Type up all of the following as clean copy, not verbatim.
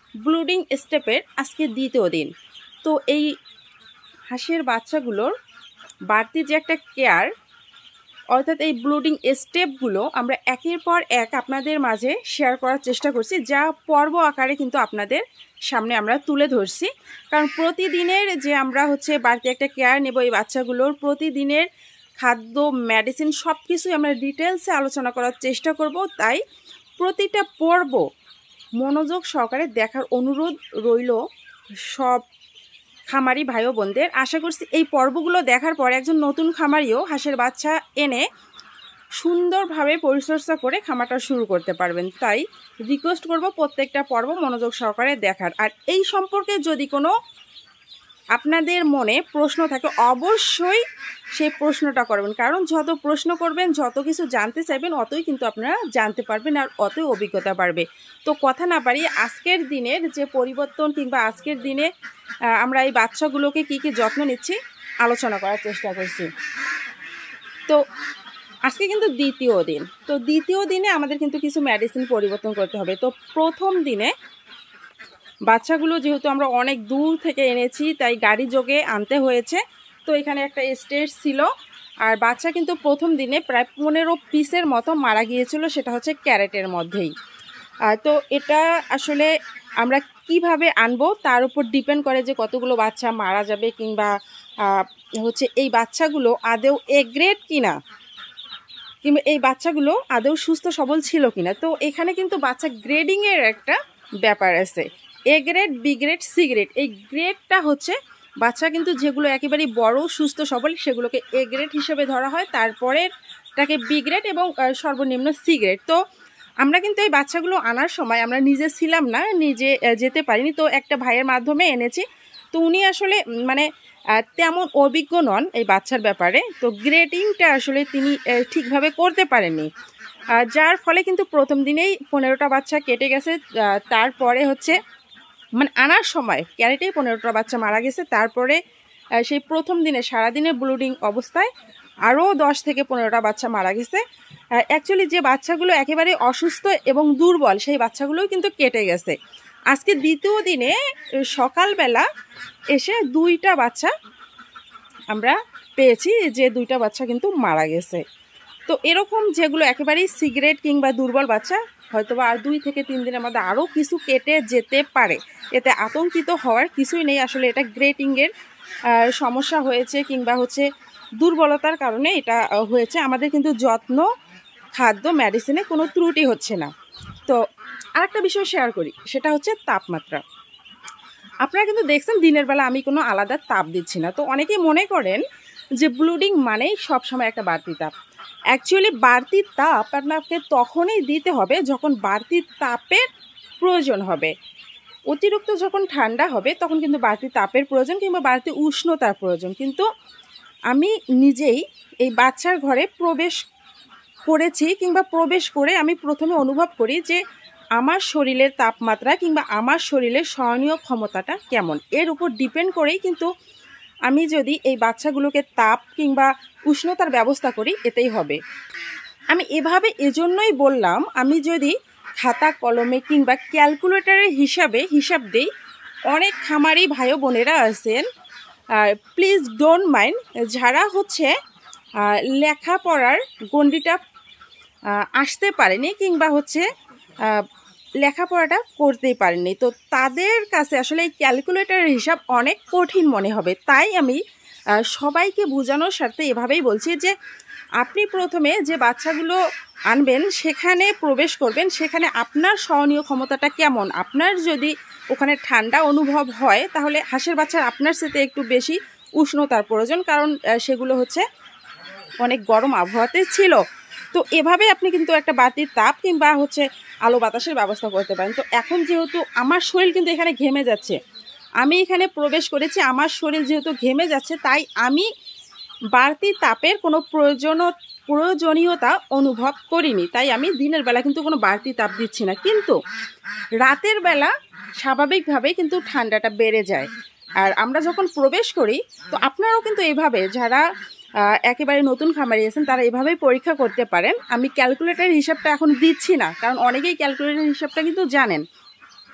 Brooding স্টেপের আজকে দ্বিতীয় দিন। তো এই হাঁসের বাচ্চাগুলোর বাড়তি যে একটা কেয়ার, অর্থাৎ এই ব্লুডিং স্টেপগুলো আমরা একের পর এক আপনাদের মাঝে শেয়ার করার চেষ্টা করছি, যা পর্ব আকারে কিন্তু আপনাদের সামনে আমরা তুলে ধরছি। কারণ প্রতিদিনের যে আমরা বাড়তি একটা কেয়ার নেব এই বাচ্চাগুলোর, প্রতিদিনের খাদ্য, মেডিসিন সব কিছুই আমরা ডিটেলসে আলোচনা করার চেষ্টা করব। তাই প্রতিটা পর্ব মনোযোগ সহকারে দেখার অনুরোধ রইল সব খামারি ভাই ও বোনদের। আশা করছি এই পর্বগুলো দেখার পর একজন নতুন খামারিও হাঁসের বাচ্চা এনে সুন্দরভাবে পরিচর্যা করে খামারটা শুরু করতে পারবেন। তাই রিকোয়েস্ট করব প্রত্যেকটা পর্ব মনোযোগ সহকারে দেখার। আর এই সম্পর্কে যদি কোনো আপনাদের মনে প্রশ্ন থাকে অবশ্যই সেই প্রশ্নটা করবেন, কারণ যত প্রশ্ন করবেন, যত কিছু জানতে চাইবেন, অতই কিন্তু আপনারা জানতে পারবেন আর অতই অভিজ্ঞতা বাড়বে। তো কথা না বাড়িয়ে আজকের দিনের যে পরিবর্তন কিংবা আজকের দিনে আমরা এই বাচ্চাগুলোকে কি কি যত্ন নিচ্ছি আলোচনা করার চেষ্টা করছি। তো আজকে কিন্তু দ্বিতীয় দিন। তো দ্বিতীয় দিনে আমাদের কিন্তু কিছু মেডিসিন পরিবর্তন করতে হবে। তো প্রথম দিনে বাচ্চাগুলো যেহেতু আমরা অনেক দূর থেকে এনেছি, তাই গাড়ি যোগে আনতে হয়েছে। তো এখানে একটা স্টেজ ছিল, আর বাচ্চা কিন্তু প্রথম দিনে প্রায় 15 পিসের মতো মারা গিয়েছিল, সেটা হচ্ছে ক্যারেটের মধ্যেই। তো এটা আসলে আমরা কিভাবে আনবো তার উপর ডিপেন্ড করে যে কতগুলো বাচ্চা মারা যাবে, কিংবা এই বাচ্চাগুলো আদৌ এ গ্রেড কিনা, কিংবা এই বাচ্চাগুলো আদৌ সুস্থ সবল ছিল কিনা। তো এখানে কিন্তু বাচ্চা গ্রেডিংয়ের একটা ব্যাপার আছে। A grade, B grade, C grade. এই গ্রেডটা বাচ্চা কিন্তু যেগুলো একেবারেই বড় সুস্থ সবল সেগুলোকে এ গ্রেড হিসেবে ধরা হয়, তারপরেটাকে বি গ্রেড এবং সর্বনিম্ন সি গ্রেড। তো আমরা কিন্তু এই বাচ্চাগুলো আনার সময় আমরা নিজে ছিলাম না, নিজে যেতে পারিনি। তো একটা ভাইয়ের মাধ্যমে এনেছি। তো উনি আসলে তেমন অভিজ্ঞ নন এই বাচ্চার ব্যাপারে। তো গ্রেডিংটা আসলে তিনি ঠিকভাবে করতে পারেননি, যার ফলে কিন্তু প্রথম দিনেই 15টা বাচ্চা কেটে গেছে। তারপরে আনার সময় ক্যারেটেই 15টা বাচ্চা মারা গেছে। তারপরে সেই প্রথম দিনে সারাদিনে ব্লুডিং অবস্থায় আরও 10 থেকে 15টা বাচ্চা মারা গেছে। অ্যাকচুয়ালি যে বাচ্চাগুলো একেবারে অসুস্থ এবং দুর্বল সেই বাচ্চাগুলোও কিন্তু কেটে গেছে। আজকে দ্বিতীয় দিনে সকালবেলা এসে 2টা বাচ্চা আমরা পেয়েছি, যে 2টা বাচ্চা কিন্তু মারা গেছে। তো এরকম যেগুলো একেবারেই সিগারেট কিংবা দুর্বল বাচ্চা, হয়তোবা আর 2 থেকে 3 দিনের মধ্যে আরও কিছু কেটে যেতে পারে। এতে আতঙ্কিত হওয়ার কিছুই নেই। আসলে এটা গ্রেটিংয়ের সমস্যা হয়েছে, কিংবা দুর্বলতার কারণে এটা হয়েছে। আমাদের কিন্তু যত্ন, খাদ্য, মেডিসিনে কোনো ত্রুটি হচ্ছে না। তো আরেকটা বিষয় শেয়ার করি, সেটা হচ্ছে তাপমাত্রা। আপনারা কিন্তু দেখছেন দিনের বেলা আমি কোনো আলাদা তাপ দিচ্ছি না। তো অনেকেই মনে করেন যে ব্লুডিং মানেই সবসময় একটা বাড়তি তাপ। অ্যাকচুয়ালি বাড়তি তাপ আপনাকে তখনই দিতে হবে যখন বাড়তি তাপের প্রয়োজন হবে। অতিরিক্ত যখন ঠান্ডা হবে তখন কিন্তু বাড়তি তাপের প্রয়োজন কিংবা বাড়তি উষ্ণতার প্রয়োজন। কিন্তু আমি নিজেই এই বাচ্চার ঘরে প্রবেশ করেছি, কিংবা প্রবেশ করে আমি প্রথমে অনুভব করি যে আমার শরীরের তাপমাত্রা কিংবা আমার শরীরের সহনীয় ক্ষমতাটা কেমন। এর উপর ডিপেন্ড করেই কিন্তু আমি যদি এই বাচ্চাগুলোকে তাপ কিংবা উষ্ণতার ব্যবস্থা করি এতেই হবে। আমি এভাবে এজন্যই বললাম, আমি যদি খাতা কলমে কিংবা ক্যালকুলেটরের হিসাব দিই, অনেক খামারি ভাই বোনেরা আছেন, প্লিজ ডোন্ট মাইন্ড, যারা লেখাপড়ার গণ্ডিটা আসতে পারেনি কিংবা লেখাপড়াটা করতেই পারেনি। তো তাদের কাছে আসলে এই ক্যালকুলেটরের হিসাব অনেক কঠিন মনে হবে। তাই আমি সবাইকে বোঝানোর স্বার্থে এভাবেই বলছি যে আপনি প্রথমে যে বাচ্চাগুলো আনবেন সেখানে প্রবেশ করবেন, সেখানে আপনার সহনীয় ক্ষমতাটা কেমন। আপনার যদি ওখানে ঠান্ডা অনুভব হয় তাহলে হাঁসের বাচ্চার আপনার সাথে একটু বেশি উষ্ণতার প্রয়োজন, কারণ সেগুলো অনেক গরম আবহাওয়াতে ছিল। তো এভাবে আপনি কিন্তু একটা বাড়তি তাপ কিংবা আলো বাতাসের ব্যবস্থা করতে পারেন। তো এখন যেহেতু আমার শরীর কিন্তু এখানে ঘেমে যাচ্ছে, আমি এখানে প্রবেশ করেছি, আমার শরীর যেহেতু ঘেমে যাচ্ছে, তাই আমি বাড়তি তাপের কোনো প্রয়োজনীয়তা অনুভব করিনি। তাই আমি দিনের বেলা কিন্তু কোনো বাড়তি তাপ দিচ্ছি না। কিন্তু রাতের বেলা স্বাভাবিকভাবেই কিন্তু ঠান্ডাটা বেড়ে যায়। আর আমরা যখন প্রবেশ করি, তো আপনারাও কিন্তু এইভাবে, যারা একেবারে নতুন খামারি আছেন তারা এভাবেই পরীক্ষা করতে পারেন। আমি ক্যালকুলেটরের হিসাবটা এখন দিচ্ছি না, কারণ অনেকেই ক্যালকুলেটরের হিসাবটা কিন্তু জানেন।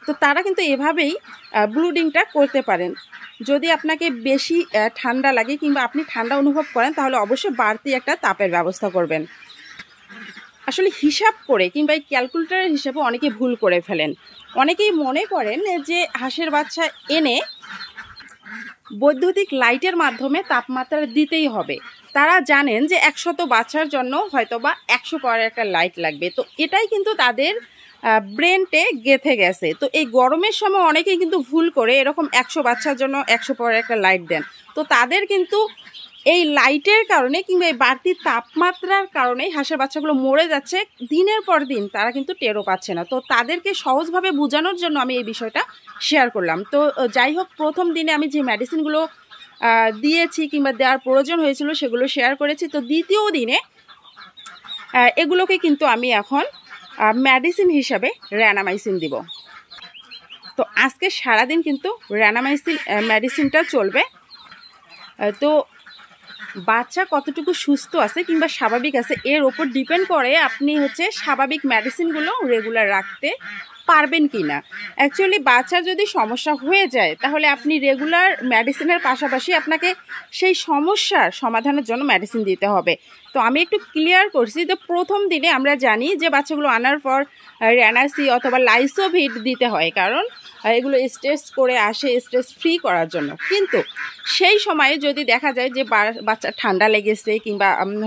তো তারা কিন্তু এভাবেই ব্লুডিংটা করতে পারেন। যদি আপনাকে বেশি ঠান্ডা লাগে কিংবা আপনি ঠান্ডা অনুভব করেন তাহলে অবশ্যই বাড়তি একটা তাপের ব্যবস্থা করবেন। আসলে হিসাব করে কিংবা এই ক্যালকুলেটরের হিসাবে অনেকে ভুল করে ফেলেন। অনেকেই মনে করেন যে হাঁসের বাচ্চা এনে বৈদ্যুতিক লাইটের মাধ্যমে তাপমাত্রা দিতেই হবে। তারা জানেন যে 100 বাচ্চার জন্য হয়তো বা 100 পাওয়ারের একটা লাইট লাগবে। তো এটাই কিন্তু তাদের ব্রেনটে গেঁথে গেছে। তো এই গরমের সময় অনেকেই কিন্তু ভুল করে এরকম 100 বাচ্চার জন্য 100 পাওয়ারের একটা লাইট দেন। তো তাদের কিন্তু এই লাইটের কারণে কিংবা এই বাড়তি তাপমাত্রার কারণে হাঁসের বাচ্চাগুলো মরে যাচ্ছে দিনের পর দিন, তারা কিন্তু টেরও পাচ্ছে না। তো তাদেরকে সহজভাবে বোঝানোর জন্য আমি এই বিষয়টা শেয়ার করলাম। তো যাই হোক, প্রথম দিনে আমি যে মেডিসিনগুলো দিয়েছি কিংবা দেওয়ার প্রয়োজন হয়েছিল সেগুলো শেয়ার করেছি। তো দ্বিতীয় দিনে এগুলোকে কিন্তু আমি এখন মেডিসিন হিসাবে র্যানামাইসিন দিব। তো আজকে সারাদিন কিন্তু র্যানামাইসিন মেডিসিনটা চলবে। তো বাচ্চা কতটুকু সুস্থ আছে কিংবা স্বাভাবিক আছে এর ওপর ডিপেন্ড করে আপনি স্বাভাবিক মেডিসিনগুলো রেগুলার রাখতে পারবেন কি না। অ্যাকচুয়ালি বাচ্চার যদি সমস্যা হয়ে যায় তাহলে আপনি রেগুলার মেডিসিনের পাশাপাশি আপনাকে সেই সমস্যার সমাধানের জন্য মেডিসিন দিতে হবে। তো আমি একটু ক্লিয়ার করছি যে প্রথম দিনে আমরা জানি যে বাচ্চাগুলো আনার পর র্যানাসি অথবা লাইসোভিট দিতে হয়, কারণ এগুলো স্ট্রেস করে আসে স্ট্রেস ফ্রি করার জন্য। কিন্তু সেই সময়ে যদি দেখা যায় যে বাচ্চা ঠান্ডা লেগেছে কিংবা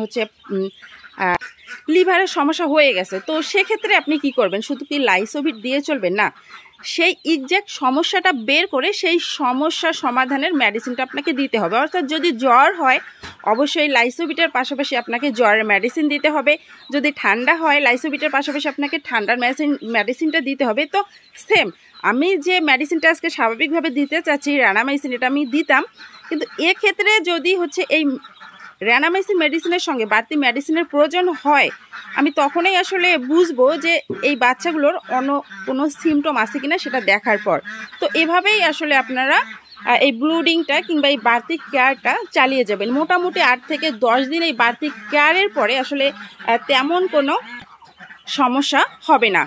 লিভারের সমস্যা হয়ে গেছে, তো সেক্ষেত্রে আপনি কি করবেন? শুধু কি লাইসোভিট দিয়ে চলবেন না, সেই এক্স্যাক্ট সমস্যাটা বের করে সেই সমস্যা সমাধানের মেডিসিনটা আপনাকে দিতে হবে। অর্থাৎ যদি জ্বর হয় অবশ্যই লাইসোভিটের পাশাপাশি আপনাকে জ্বরের মেডিসিন দিতে হবে। যদি ঠান্ডা হয় লাইসোভিটের পাশাপাশি আপনাকে ঠান্ডার মেডিসিনটা দিতে হবে। তো সেম আমি যে মেডিসিনটা আজকে স্বাভাবিকভাবে দিতে চাচ্ছি র্যানামাইসিন, এটা আমি দিতাম, কিন্তু এক্ষেত্রে যদি এই র্যানামাইসিন মেডিসিনের সঙ্গে বাড়তি মেডিসিনের প্রয়োজন হয়, আমি তখনই আসলে বুঝবো যে এই বাচ্চাগুলোর অন্য কোনো সিমটম আছে কিনা সেটা দেখার পর। তো এভাবেই আসলে আপনারা এই ব্লুডিংটা কিংবা এই বাড়তি কেয়ারটা চালিয়ে যাবেন। মোটামুটি 8 থেকে 10 দিন এই বাড়তি কেয়ারের পরে আসলে তেমন কোনো সমস্যা হবে না।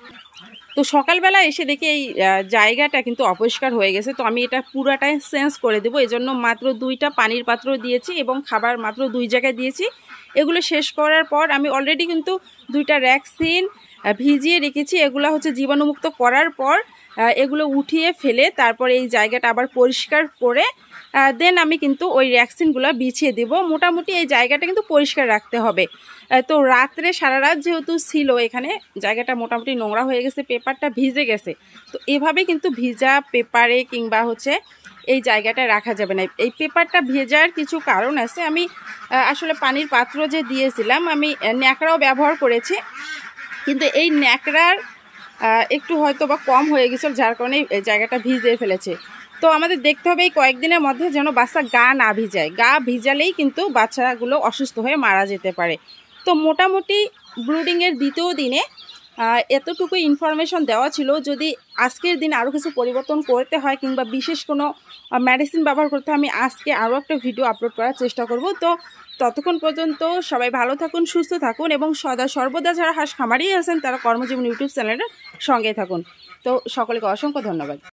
তো সকালবেলা এসে দেখি এই জায়গাটা কিন্তু অপরিষ্কার হয়ে গেছে। তো আমি এটা পুরাটাই চেঞ্জ করে দেবো। এজন্য মাত্র 2টা পানির পাত্র দিয়েছি এবং খাবার মাত্র 2 জায়গায় দিয়েছি। এগুলো শেষ করার পর আমি অলরেডি কিন্তু 2টা ভ্যাকসিন ভিজিয়ে রেখেছি। এগুলো জীবাণুমুক্ত করার পর এগুলো উঠিয়ে ফেলে তারপর এই জায়গাটা আবার পরিষ্কার করে দেন আমি কিন্তু ওই ভ্যাকসিনগুলো বিছিয়ে দেব। মোটামুটি এই জায়গাটা কিন্তু পরিষ্কার রাখতে হবে। তো রাত্রে সারা রাত যেহেতু ছিল এখানে জায়গাটা মোটামুটি নোংরা হয়ে গেছে, পেপারটা ভিজে গেছে। তো এভাবে কিন্তু ভিজা পেপারে কিংবা এই জায়গাটা রাখা যাবে না। এই পেপারটা ভেজার কিছু কারণ আছে। আমি আসলে পানির পাত্র যে দিয়েছিলাম আমি ন্যাকড়াও ব্যবহার করেছি, কিন্তু এই ন্যাকড়ার একটু হয়তো বা কম হয়ে গেছিল, যার কারণে এই জায়গাটা ভিজে ফেলেছে। তো আমাদের দেখতে হবে এই কয়েকদিনের মধ্যে যেন বাচ্চা গা না ভিজায়। গা ভিজালেই কিন্তু বাচ্চাগুলো অসুস্থ হয়ে মারা যেতে পারে। তো মোটামুটি ব্লুডিংয়ের দ্বিতীয় দিনে এতটুকু ইনফরমেশন দেওয়া ছিল। যদি আজকের দিনে আরও কিছু পরিবর্তন করতে হয় কিংবা বিশেষ কোনো মেডিসিন ব্যবহার করতে হয়, আমি আজকে আরও একটা ভিডিও আপলোড করার চেষ্টা করব। তো ততক্ষণ পর্যন্ত সবাই ভালো থাকুন, সুস্থ থাকুন এবং সর্বদা যারা হাঁস খামারি আছেন তারা কর্মজীবন ইউটিউব চ্যানেলের সঙ্গে থাকুন। তো সকলকে অসংখ্য ধন্যবাদ।